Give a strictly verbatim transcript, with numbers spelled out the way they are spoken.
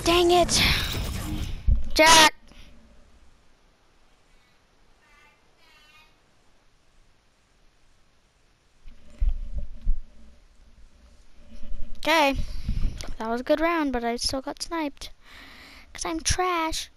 Dang it. Jack. Okay. That was a good round, but I still got sniped. Because I'm trash.